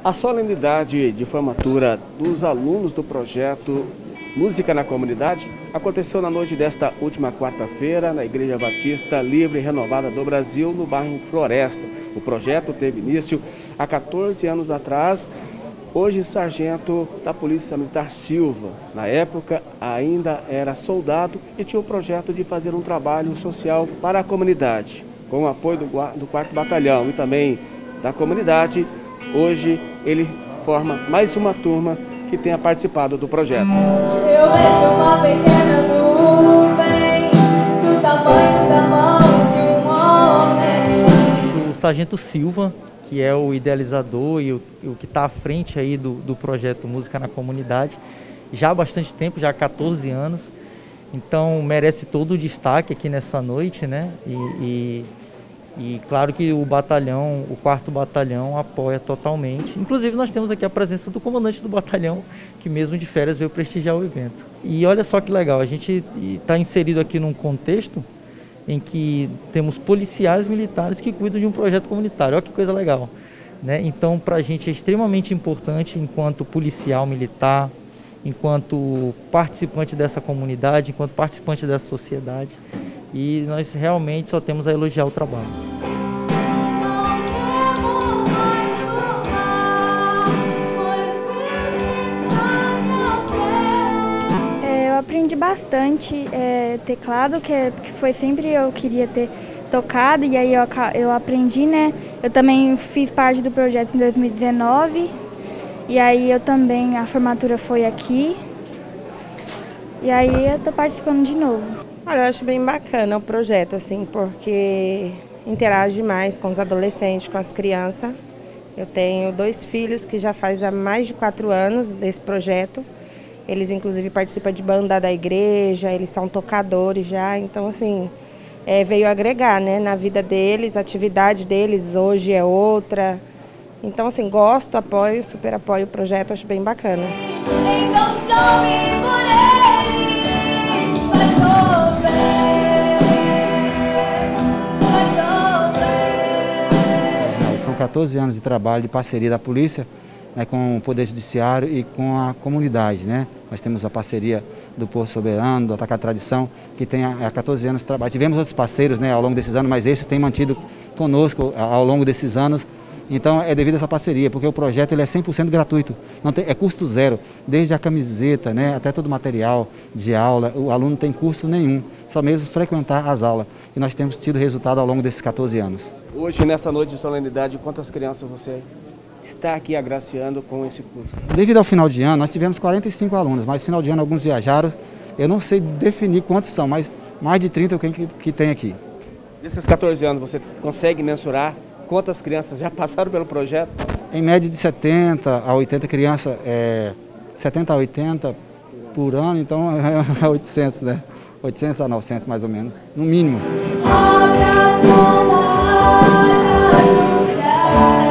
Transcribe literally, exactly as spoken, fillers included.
A solenidade de formatura dos alunos do projeto Música na Comunidade aconteceu na noite desta última quarta-feira na Igreja Batista Livre e Renovada do Brasil, no bairro Floresta. O projeto teve início há quatorze anos atrás. Hoje, sargento da Polícia Militar Silva, na época ainda era soldado e tinha o projeto de fazer um trabalho social para a comunidade. Com o apoio do quarto Batalhão e também da comunidade, hoje ele forma mais uma turma que tenha participado do projeto. Eu vejo uma pequena nuvem do tamanho da mão de um homem. O sargento Silva, que é o idealizador e o, o que está à frente aí do, do projeto Música na Comunidade, já há bastante tempo, já há quatorze anos, então merece todo o destaque aqui nessa noite, né? E, e, e claro que o batalhão, o quarto Batalhão apoia totalmente. Inclusive nós temos aqui a presença do comandante do batalhão, que mesmo de férias veio prestigiar o evento. E olha só que legal, a gente está inserido aqui num contexto em que temos policiais militares que cuidam de um projeto comunitário. Olha que coisa legal, né? Então, para a gente é extremamente importante, enquanto policial militar, enquanto participante dessa comunidade, enquanto participante dessa sociedade, e nós realmente só temos a elogiar o trabalho. Eu aprendi bastante é, teclado, que, é, que foi sempre eu queria ter tocado, e aí eu, eu aprendi, né? Eu também fiz parte do projeto em dois mil e dezenove, e aí eu também, a formatura foi aqui, e aí eu tô participando de novo. Olha, eu acho bem bacana o projeto, assim, porque interage mais com os adolescentes, com as crianças. Eu tenho dois filhos que já faz há mais de quatro anos desse projeto. Eles, inclusive, participam de banda da igreja, eles são tocadores já, então, assim, é, veio agregar, né, na vida deles, a atividade deles hoje é outra. Então, assim, gosto, apoio, super apoio o projeto, acho bem bacana. Então chove por ele, vai chover, vai chover. São quatorze anos de trabalho, de parceria da polícia, né, com o Poder Judiciário e com a comunidade, né? Nós temos a parceria do Povo Soberano, do Atacar Tradição, que tem há quatorze anos de trabalho. Tivemos outros parceiros, né, ao longo desses anos, mas esse tem mantido conosco ao longo desses anos. Então é devido a essa parceria, porque o projeto ele é cem por cento gratuito, não tem, é custo zero, desde a camiseta, né, até todo o material de aula, o aluno não tem custo nenhum, só mesmo frequentar as aulas. E nós temos tido resultado ao longo desses quatorze anos. Hoje, nessa noite de solenidade, quantas crianças você está aqui agraciando com esse curso? Devido ao final de ano, nós tivemos quarenta e cinco alunos, mas final de ano alguns viajaram, eu não sei definir quantos são, mas mais de trinta que, que tem aqui. Nesses quatorze anos, você consegue mensurar quantas crianças já passaram pelo projeto? Em média de setenta a oitenta crianças, é, setenta a oitenta por ano, então é oitocentos, né? oitocentos a novecentos mais ou menos, no mínimo. Olha as bombas no céu.